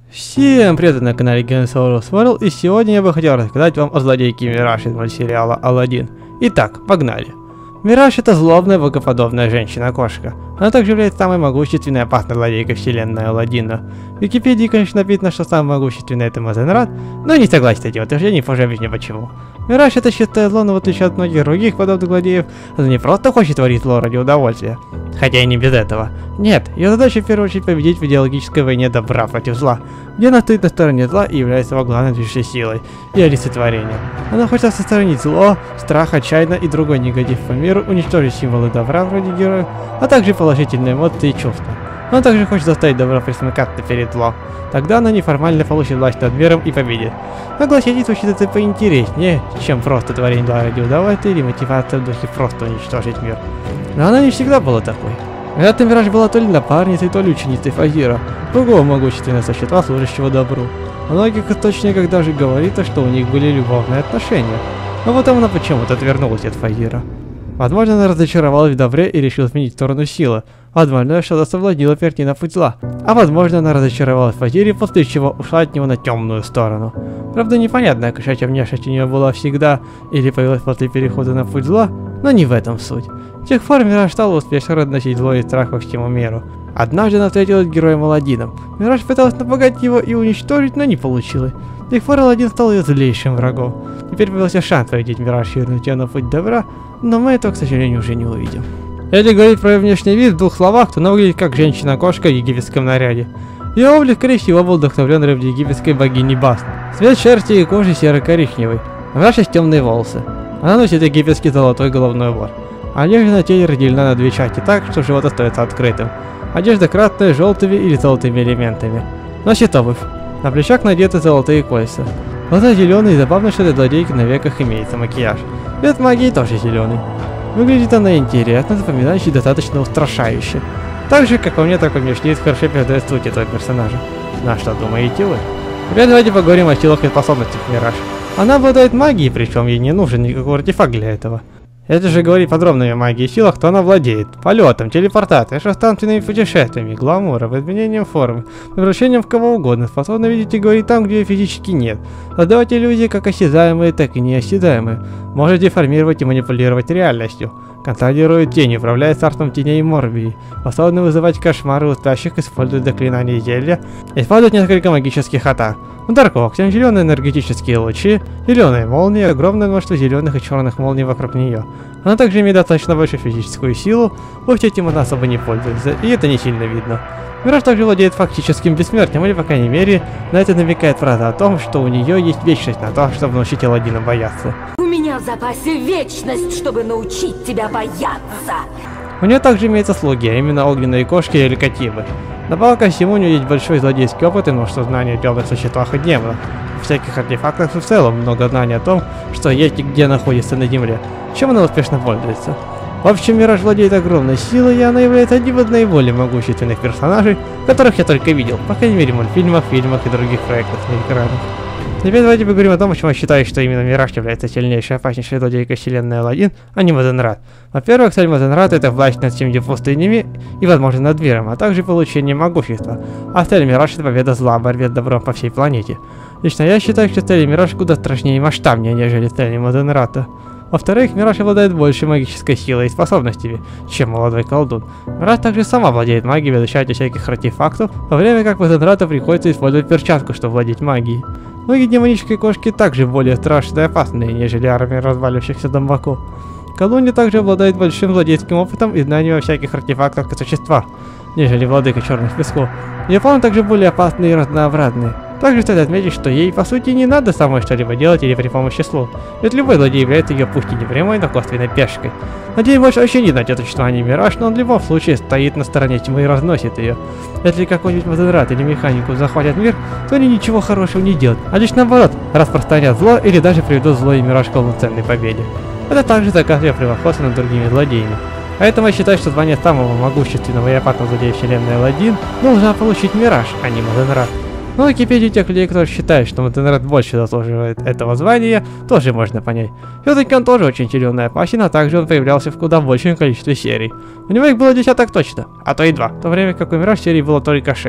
Всем привет, на канале Gensaurus World, и сегодня я бы хотел рассказать вам о злодейке Мираж из мультсериала Аладдин. Итак, погнали. Мираж — это злобная, богоподобная женщина-кошка. Она также является самой могущественной и опасной злодейкой вселенной Аладдина. В Википедии, конечно, написано, что самый могущественный это Мазенрат, но не согласен с этим утверждением, позже объясню почему. Мираж — это чистое зло, но в отличие от многих других подобных злодеев, она не просто хочет творить зло ради удовольствия. Хотя и не без этого. Нет, ее задача в первую очередь победить в идеологической войне добра против зла, где она стоит на стороне зла и является его главной движущей силой и олицетворением. Она хочет сохранить зло, страх, отчаяние и другой негатив по миру, уничтожить символы добра вроде героев, а также положительные эмоции и чувства. Она также хочет заставить добро присмыкаться перед злом. Тогда она неформально получит власть над миром и победит. Согласитесь, звучит это поинтереснее, чем просто творение зла ради удовольствия или мотивация в духе просто уничтожить мир. Но она не всегда была такой. Эта Мираж была то ли напарницей, то ли ученицей Фагира, другого могущественного существа, служащего добру. В многих источниках даже говорится, что у них были любовные отношения. Но потом она почему-то отвернулась от Фагира. Возможно, она разочаровалась в добре и решила сменить сторону силы. Возможно, что-то совладела перейти на путь зла. А возможно, она разочаровалась в Фагире, после чего ушла от него на темную сторону. Правда, непонятно, кошачья внешность у нее была всегда или появилась после перехода на путь зла, но не в этом суть. С тех пор Мираж стала успешно разносить зло и страх по всему миру. Однажды она встретилась с героем Аладдином. Мираж пыталась напугать его и уничтожить, но не получилось. С тех пор Аладдин стал ее злейшим врагом. Теперь появился шанс победить Мираж и вернуть ее на путь добра, но мы этого, к сожалению, уже не увидим. Если говорить про ее внешний вид в двух словах, то она выглядит как женщина-кошка в египетском наряде. Ее облик, скорее всего, был вдохновлен египетской богиней Баст. Цвет шерсти и кожи серо-коричневый. У Мираж есть темные волосы. Она носит египетский золотой головной убор. Одежда на теле разделена на две части так, что живот остается открытым. Одежда красная, желтыми или золотыми элементами. Носит обувь. На плечах надеты золотые кольца. Глаза зеленые, и забавно, что для злодейки на веках имеется макияж. Цвет магии тоже зеленый. Выглядит она интересно, запоминающей, достаточно устрашающе. Так же, как по мне, так и внешне хорошо передает суть этого персонажа. На что думаете вы? Теперь давайте поговорим о силах и способностях Мираж. Она обладает магией, причем ей не нужен никакой артефакт для этого. Если же говорить подробно о магии и силах, то она владеет полетом, телепортацией, шестнадцатыми путешествиями, гламуром, изменением формы, превращением в кого угодно, способна видеть и говорить там, где ее физически нет, создавать иллюзии как осязаемые, так и неосязаемые, может деформировать и манипулировать реальностью, контролирует тени, управляет царством теней и Морбии, способна вызывать кошмары у спящих, использует заклинания и зелья, использует несколько магических атак. Удар когтем, зеленые энергетические лучи, зеленые молнии, огромное множество зеленых и черных молний вокруг нее. Она также имеет достаточно большую физическую силу, пусть этим она особо не пользуется, и это не сильно видно. Мираж также владеет фактическим бессмертием, или по крайней мере, на это намекает фраза о том, что у нее есть вечность на то, чтобы научить Аладдина бояться. У меня в запасе вечность, чтобы научить тебя бояться. У нее также имеются слуги, а именно огненные кошки или катибы. Добавок ко всему, у нее есть большой злодейский опыт и множество знаний о темных существах и демонах, всяких артефактах и в целом много знаний о том, что есть и где находится на земле, чем она успешно пользуется. В общем, Мираж владеет огромной силой, и она является одним из наиболее могущественных персонажей, которых я только видел, по крайней мере в мультфильмах, фильмах и других проектах на экранах. Теперь давайте поговорим о том, почему я считаю, что именно Мираж является сильнейшей и опаснейшей злодейкой вселенной Аладдин, а не Мазенрат. Во-первых, цель Мазенрата — это власть над 7 пустынями и, возможно, над миром, а также получение могущества. А цель Мираж — это победа зла в борьбе с добром по всей планете. Лично я считаю, что цель Мираж куда страшнее и масштабнее, нежели цели Мазенрата. Во-вторых, Мираж обладает большей магической силой и способностями, чем молодой колдун. Мираж также сама владеет магией, ведущей от всяких артефактов, во время как Мазенрату приходится использовать перчатку, чтобы владеть магией. Многие демонические кошки также более страшные и опасные, нежели армия развалившихся зомбаков. Колдунья также обладает большим злодейским опытом и знанием о всяких артефактах и существах, нежели владыка черных песков. Ее планы также более опасные и разнообразные. Также стоит отметить, что ей по сути не надо самой что-либо делать или при помощи слов, ведь любой злодей является ее пусть и не прямой, но косвенной пешкой. Надеюсь, больше вообще не знать о существовании Мираж, но он в любом случае стоит на стороне тьмы и разносит ее. Если какой-нибудь Мазенрат или механику захватят мир, то они ничего хорошего не делают, а лишь наоборот, распространят зло или даже приведут зло и Мираж к полноценной победе. Это также доказывает превосходство над другими злодеями. Поэтому я считаю, что звание самого могущественного и опасного злодея вселенной Аладдин должна получить Мираж, а не Мазенрат. Но в Википедии тех людей, которые считают, что Мазенрат больше заслуживает этого звания, тоже можно понять. Все-таки он тоже очень силен и опасен, а также он появлялся в куда большем количестве серий. У него их было десяток точно, а то и 2, в то время как у Мираж серий было только 6.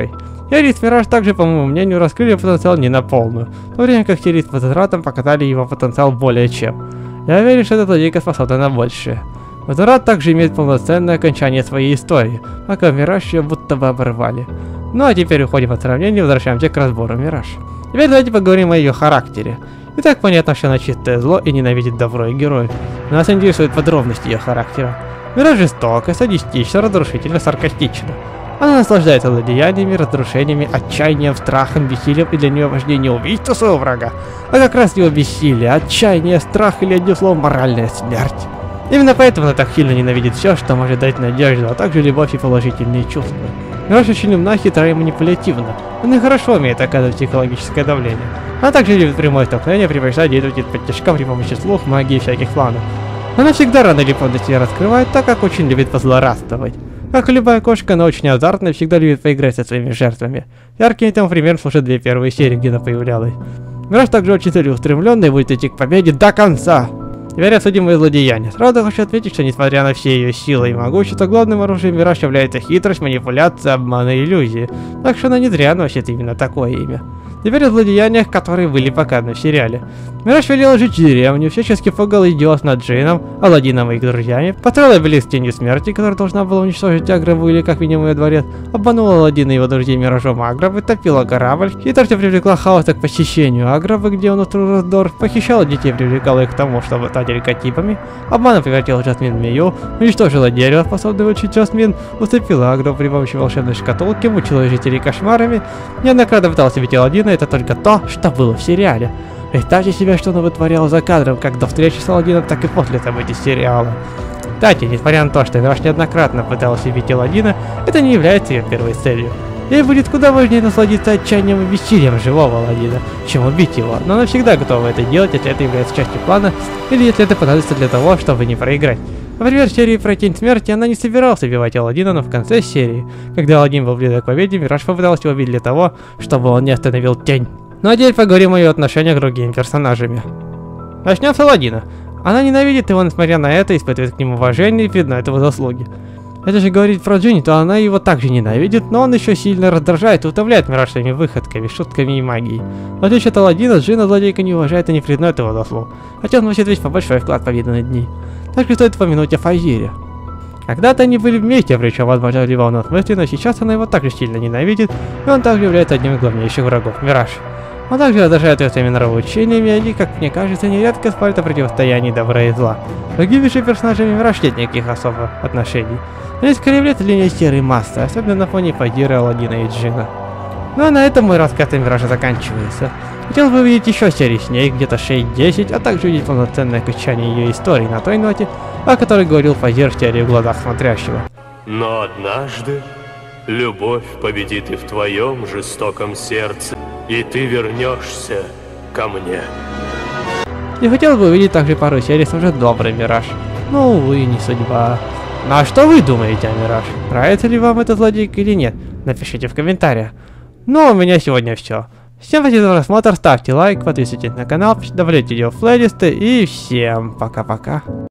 И Рис Мираж также, по моему мнению, раскрыли потенциал не на полную, в то время как Рис Возвратом показали его потенциал более чем. Я верю, что эта злодейка способна на большее. Возврат также имеет полноценное окончание своей истории, пока Мираж ее будто бы оборвали. Ну а теперь уходим от сравнения и возвращаемся к разбору Мираж. Теперь давайте поговорим о ее характере. И так понятно, что она чистое зло и ненавидит добро и героев. Нас интересуют подробности ее характера. Мираж жестока, садистична, разрушительно, саркастична. Она наслаждается злодеяниями, разрушениями, отчаянием, страхом, бессилием, и для нее важнее не убийство своего врага, а как раз его бессилие, отчаяние, страх или, одним словом, моральная смерть. Именно поэтому она так сильно ненавидит все, что может дать надежду, а также любовь и положительные чувства. Мираж очень умна, хитра и манипулятивна. Она хорошо умеет оказывать психологическое давление. Она также любит прямое столкновение, предпочитает действовать под тяжком при помощи слух, магии и всяких планов. Она всегда рано или поздно себя раскрывает, так как очень любит позлорадствовать. Как и любая кошка, она очень азартная и всегда любит поиграть со своими жертвами. Ярким тому примером служат 2 первые серии, где она появлялась. Мираж также очень целеустремленный и будет идти к победе до конца. Теперь обсудим ее злодеяния. Сразу хочу отметить, что несмотря на все ее силы и могущество, главным оружием Мираж является хитрость, манипуляция, обман и иллюзии. Так что она не зря носит именно такое имя. Теперь о злодеяниях, которые были показаны в сериале. Мираж велела жить в деревню, всячески пугал и издевался над Джином, Аладдином и их друзьями, построила близ тени смерти, которая должна была уничтожить Аграву или как минимум ее дворец, обманула Аладдина и его друзей Миражом Агравы, топила корабль, хитростью привлекла хаоса к посещению Агравы, где он устроил раздор, похищала детей, привлекала их к тому, чтобы стать аркетипами, обманом превратила Жасмин в змею, уничтожила дерево, способное учить Жасмин, усыпила Аграву при помощи волшебной шкатулки, мучила жителей кошмарами, неоднократно пыталась убить Аладдина. Это только то, что было в сериале. Представьте себе, что она вытворяла за кадром, как до встречи с Аладдином, так и после событий сериала. Кстати, несмотря на то, что Мираж неоднократно пыталась убить Аладдина, это не является ее первой целью. Ей будет куда важнее насладиться отчаянием и бессилием живого Аладдина, чем убить его, но она всегда готова это делать, если это является частью плана, или если это понадобится для того, чтобы не проиграть. Например, в серии про Тень Смерти она не собиралась убивать Аладдина, но в конце серии, когда Аладдин был близок к победе, Мираж попытался его убить для того, чтобы он не остановил Тень. Ну а теперь поговорим о ее отношениях к другими персонажами. Начнем с Аладдина. Она ненавидит его, несмотря на это, испытывает к нему уважение и признает его заслуги. Это же говорить про Джинни, то она его также ненавидит, но он еще сильно раздражает и утомляет Мираж своими выходками, шутками и магией. В отличие от Аладдина, Джина злодейка не уважает и не признает его заслуг, хотя он вносит весьма большой вклад в победу над ней. Также стоит упомянуть о Фазире. Когда-то они были вместе, причем возможно в любовном смысле, но сейчас она его также сильно ненавидит, и он также является одним из главнейших врагов Мираж. Он также раздражает ее своими нравоучениями, и они, как мне кажется, нередко спорят о противостоянии добра и зла. С другими же персонажами Мираж нет никаких особых отношений. Они скорее являются для нее серой массой, особенно на фоне Фазира, Аладдина и Джина. Ну а на этом мой рассказ о Мираже заканчивается. Хотелось бы увидеть еще серии с ней, где-то 6-10, а также увидеть полноценное окончание ее истории на той ноте, о которой говорил Фазир в теории в глазах смотрящего. Но однажды любовь победит и в твоем жестоком сердце, и ты вернешься ко мне. И хотелось бы увидеть также пару серий с уже добрый Мираж. Но, увы, не судьба. Ну а что вы думаете о Мираж? Нравится ли вам эта злодейка или нет? Напишите в комментариях. Ну а у меня сегодня все. Всем спасибо за просмотр, ставьте лайк, подписывайтесь на канал, добавляйте видео в плейлисты и всем пока-пока.